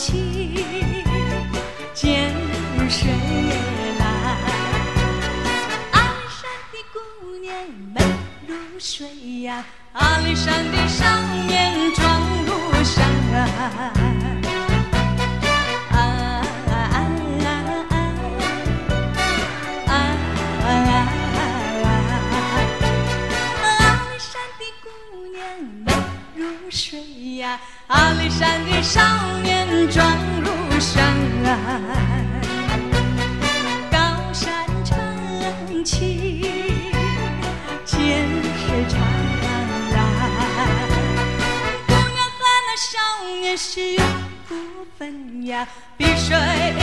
起，见水来。阿里山的姑娘美如水呀，阿里山的少年壮如山。水呀，阿里山的少年壮如山，高山撑起，见水长蓝。姑娘和那少年是有不分呀，比水